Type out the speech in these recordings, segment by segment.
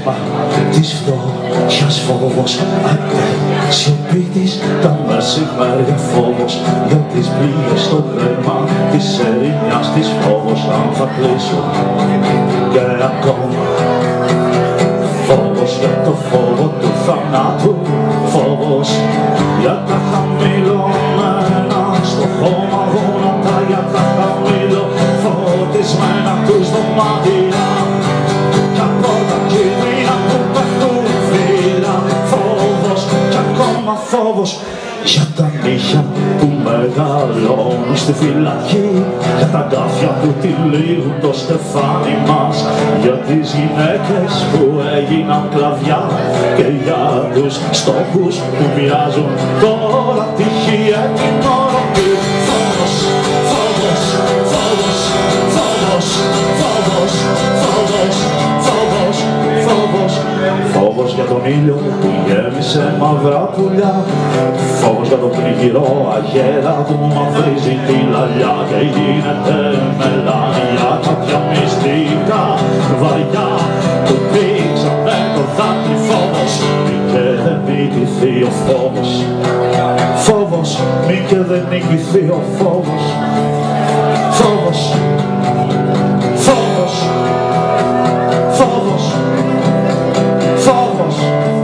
αίμα της φτώχειας φόβος. Άντε σιωπή της τα μεσημέρια φόβος, για τις πληγές στο βλέμμα της ερημιάς της φόβος. Αν θα κλείσω και ακόμα φόβος για το φόβο του θανάτου, φόβος για τα χαμηλωμένα στο χώμα γόνατα, για τα χαμηλοφωτισμένα τους δωμάτια κι από τα κείμενα που πέφτουν φύλλα. Φόβος κι ακόμα φόβος για τα νύχια που μεγαλώνουν στη φυλακή, για τα γκάφια που τυλίγουν το στεφάνι μας, για τις γυναίκες που έγιναν κλαδιά και για τους στόχους που μοιράζουν τώρα τυχαία την οροπή. Φόβος, φόβος, φόβος, φόβος, φόβος, φόβος, φόβος, φόβος, φόβος για τον ήλιο που γέμισε μαυρά πουλιά, φόβος για τον τριγυρό αγέρα που μου μαυρίζει τη λαλιά και γίνεται μελάνια κάποια μυστικά βαριά που πήξανε το δάκρυ. Φόβος μη και δεν νικηθεί ο φόβος, φόβος μη και δεν νικηθεί ο φόβος, φόβος, φόβος, φόβος, φόβος.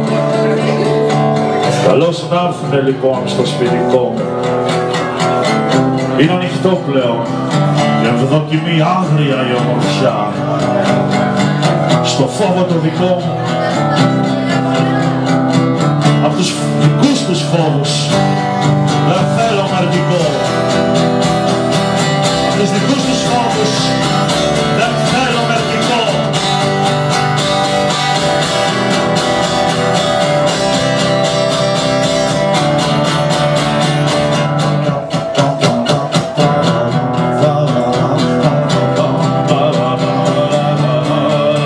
Καλώς να έρθουνε λοιπόν στο σπιτικό μου. Είναι ανοιχτό πλέον και ευδοκιμή άγρια η ομορφιά. Στο φόβο το δικό μου, απ' τους δικούς τους φόβους δεν θέλω μερτικό. Απ' τους δικούς τους φόβους δεν θέλω μερτικό.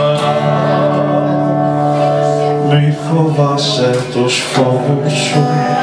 Μη φοβάσαι τους φόβους σου.